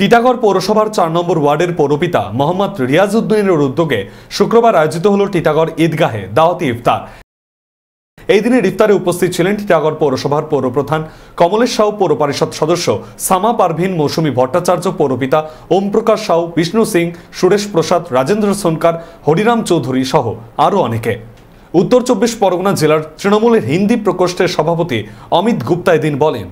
টিটাগড় পৌরসভার ৪ নম্বর ওয়ার্ডের পৌরপিতা মোহাম্মদ রিয়াজউদ্দিনের উদ্যোগে শুক্রবার আয়োজিত হল টিটাগড় ঈদগাহে দাওয়াতি ইফতার। এই দিনের ইফতারে উপস্থিত ছিলেন টিটাগড় পৌরসভার পৌরপ্রধান কমলেশ সাউ, পৌর পরিষদ সদস্য সামা পারভিন, মৌসুমী ভট্টাচার্য, পৌরপিতা ওম প্রকাশ সাউ, বিষ্ণু সিং, সুরেশ প্রসাদ, রাজেন্দ্র সোনকার, হরিরাম চৌধুরী সহ আরও অনেকে। উত্তর ২৪ পরগনা জেলার তৃণমূলের হিন্দি প্রকোষ্ঠের সভাপতি অমিত গুপ্তা এদিন বলেন,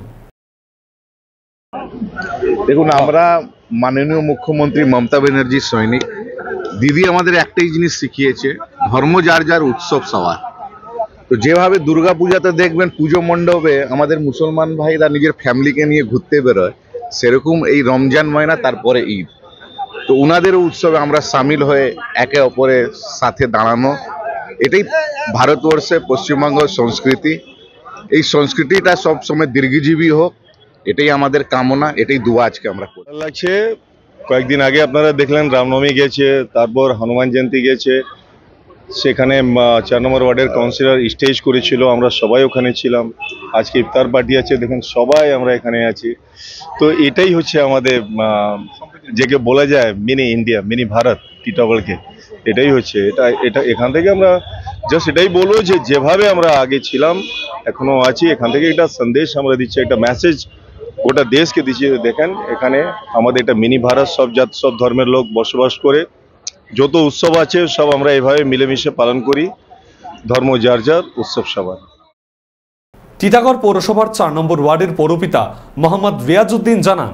দেখুন, আমরা মাননীয় মুখ্যমন্ত্রী মমতা ব্যানার্জির সৈনিক। দিদি আমাদের একটাই জিনিস শিখিয়েছে, ধর্ম যার যার, উৎসব সবার। তো যেভাবে দুর্গা পূজাতে দেখবেন পুজো মণ্ডপে আমাদের মুসলমান ভাইরা নিজের ফ্যামিলিকে নিয়ে ঘুরতে বেরোয়, সেরকম এই রমজান মহিনা তারপরে ঈদ, তো ওনাদের উৎসবে আমরা সামিল হয়ে একে অপরের সাথে দাঁড়ানো, এটাই ভারতবর্ষে পশ্চিমবঙ্গ সংস্কৃতি। এই সংস্কৃতিটা সবসময় দীর্ঘজীবী হোক, এটাই আমাদের কামনা, এটাই দোয়া আজকে আমরা করি। লাগছে কয়েকদিন আগে আপনারা দেখলেন রামনবমী গেছে, তারপর হনুমান জয়ন্তী গেছে, সেখানে ৪ নম্বর ওয়ার্ডের কাউন্সিলর স্টেজ করেছিল, আমরা সবাই ওখানে ছিলাম। আজকে ইফতার পার্টি আছে, দেখুন সবাই আমরা এখানে আছি। তো এটাই হচ্ছে আমাদের যেকে বলা যায় মিনি ইন্ডিয়া, মিনি ভারত, টিটাগড়কে এটাই হচ্ছে। এটা এখান থেকে আমরা জাস্ট এটাই বলবো যে যেভাবে আমরা আগে ছিলাম এখনো আছি, এখান থেকে একটা সন্দেশ আমরা দিচ্ছি, একটা মেসেজ গোটা দেশকে দিচ্ছি। দেখেন এখানে আমাদের এটা মিনি ভারত, সব জাত সব ধর্মের লোক বসবাস করে, যত উৎসব আছে সব আমরা এভাবে মিলেমিশে পালন করি, ধর্ম যার যার, উৎসব সবার। টিটাগড় পৌরসভার ৪ নম্বর ওয়ার্ডের পৌরপিতা মোহাম্মদ রিয়াজউদ্দিন জানান,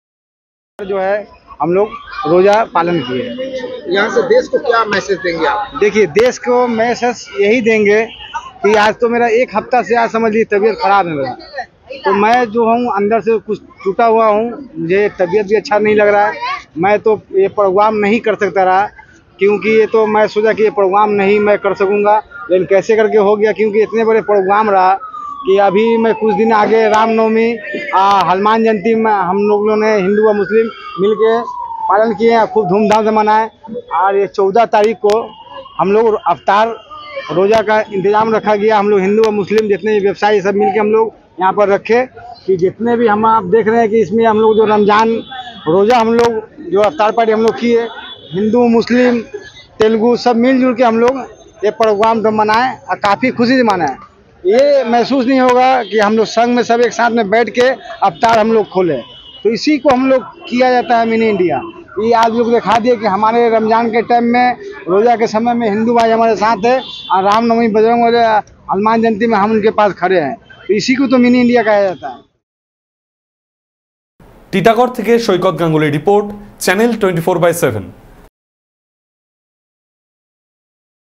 जो है हम लोग रोजा पालन किए। यहाँ से देश को क्या मैसेज देंगे आप? देखिए, देश को मैसेज यही देंगे कि आज तो मेरा एक हफ्ता से आज समझ लीजिए तबीयत खराब है मेरा, तो मैं जो हूँ अंदर से कुछ टूटा हुआ हूँ, मुझे तबीयत भी अच्छा नहीं लग रहा है। मैं तो ये प्रोग्राम नहीं कर सकता रहा, क्योंकि ये तो मैं सोचा कि ये प्रोग्राम नहीं मैं कर सकूँगा, लेकिन कैसे करके हो गया, क्योंकि इतने बड़े प्रोग्राम रहा कि अभी मैं कुछ दिन आगे रामनवमी, हनुमान जयंती में हम लोगों ने हिंदू व मुस्लिम मिलके पालन किए हैं, खूब धूमधाम से मनाए। और ये 14 तारीख को हम लोग अफ्तार रोज़ा का इंतजाम रखा गया। हम लोग हिंदू व मुस्लिम जितने व्यवसायी सब मिलके हम लोग यहाँ पर रखे कि जितने भी हम आप देख रहे हैं कि इसमें हम लोग जो रमज़ान रोज़ा हम लोग जो अफ्तार पार्टी हम लोग किए, हिंदू मुस्लिम तेलुगु सब मिलजुल के हम लोग ये प्रोग्राम तो मनाएं और काफ़ी खुशी से मनाएं। ये महसूस नहीं होगा कि हम लोग संग में सब एक साथ में बैठ के अफ्तार हम लोग खोले, तो इसी को हम लोग किया जाता है मिनी इंडिया। ये आज लोग दिखा दिए कि हमारे रमज़ान के टाइम में, रोज़ा के समय में हिंदू भाई हमारे साथ है, और रामनवमी, बजरंग बली, हनुमान जयंती में हम उनके पास खड़े हैं, तो इसी को तो मिनी इंडिया कहा जाता है। টিটাগড় থেকে সৈকত গাঙ্গুলি রিপোর্ট, চ্যানেল 24/7।